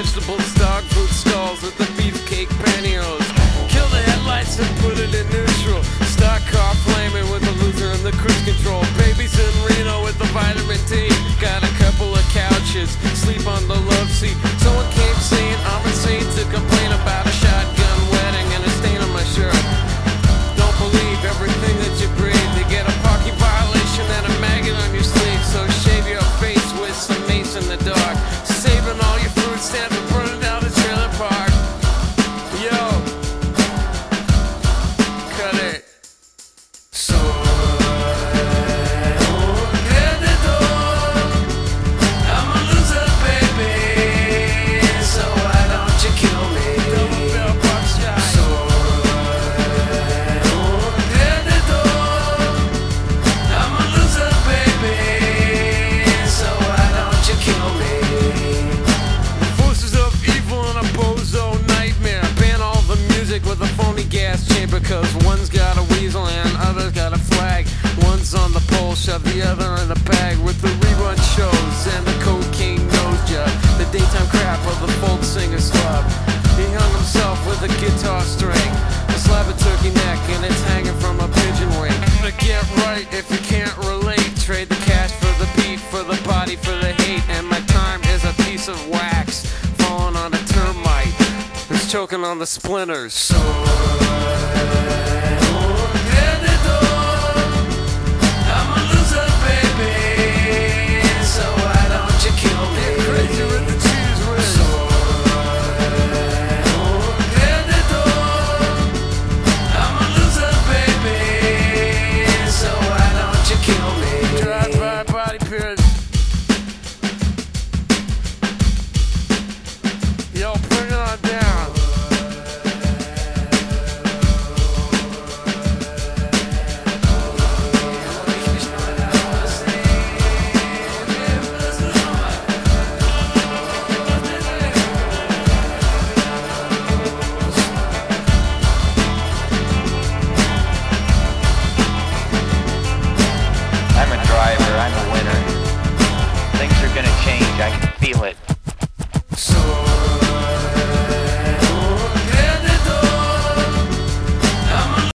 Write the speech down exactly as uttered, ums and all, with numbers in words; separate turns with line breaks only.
vegetables, dog food stalls with the beefcake pantyhose. Kill the headlights and put it in neutral. Stock car flaming with the loser and the cruise control. Babies in Reno with the vitamin D. Got a couple of couches, sleep on the love seat. Someone came saying I'm insane to complain about a shotgun wedding and a stain on my shirt. Don't believe everything that you breathe. You get a parking violation and a maggot on your sleeve. So shave your face with some mace in the dark. Saving all your food stamps and burning down the trailer park. Yo, cut it. So with a phony gas chamber, cause one's got a weasel and other's got a flag. One's on the pole, shove the other in a bag. With the rerun shows and the cocaine nose job, the daytime crap of the folk singer slub. He hung himself with a guitar string, a slab of turkey neck, and it's hanging from a pigeon wing. To get right if you can't relate, trade the cash for the beat, for the body, for the hate. And my time is a piece of wax falling on a termite, choking on the splinters. So